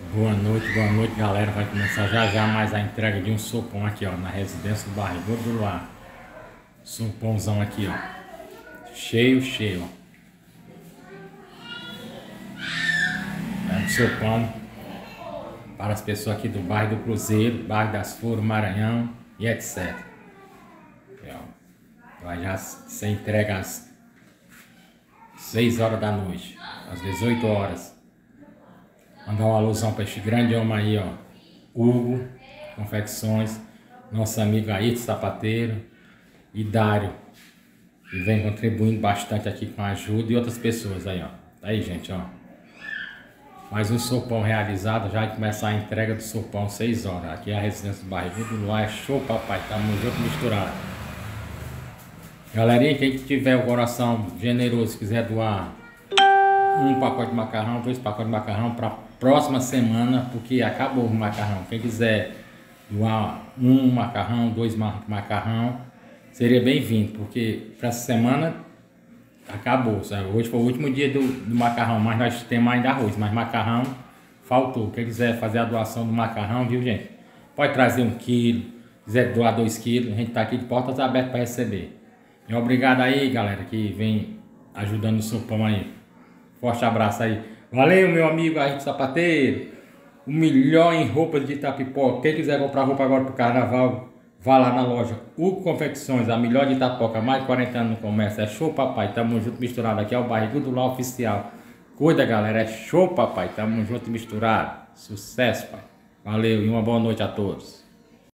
Boa noite, galera. Vai começar já já mais a entrega de um sopão aqui, ó, na residência do Barrigudo do Luar. Sopãozão aqui, ó. Cheio, cheio, ó. É um sopão para as pessoas aqui do bairro do Cruzeiro, bairro das Flores, Maranhão e etc. Aqui, ó. Vai já ser entregue às 6 horas da noite, às 18 horas. Mandar uma alusão para este grande homem aí, ó, Hugo Confecções, nosso amigo Ayrton Sapateiro e Dário, que vem contribuindo bastante aqui com a ajuda, e outras pessoas aí, ó. Tá aí, gente, ó. Mais um sopão realizado, já vai começar a entrega do sopão 6 horas. Aqui é a residência do Barrigudo do Luar. É show, papai, tamo junto misturado. Galerinha, quem tiver o coração generoso, quiser doar um pacote de macarrão, 2 pacotes de macarrão para próxima semana, porque acabou o macarrão. Quem quiser doar um macarrão, 2 macarrão, seria bem-vindo, porque para essa semana acabou, sabe? Hoje foi o último dia do macarrão, mas nós temos ainda arroz, mas macarrão faltou. Quem quiser fazer a doação do macarrão, viu, gente? Pode trazer 1 quilo, quiser doar 2 quilos, a gente tá aqui de portas abertas para receber. E obrigado aí, galera, que vem ajudando o sopão aí. Forte abraço aí. Valeu, meu amigo Ayrton Sapateiro. O melhor em roupas de Itapipoca. Quem quiser comprar roupa agora pro carnaval, vá lá na loja Hugo Confecções, a melhor de Itapipoca, mais de 40 anos no comércio. É show, papai. Tamo junto misturado. Aqui é o Barrigudo do Lar Oficial. Cuida, galera. É show, papai. Tamo junto misturado. Sucesso, pai. Valeu e uma boa noite a todos.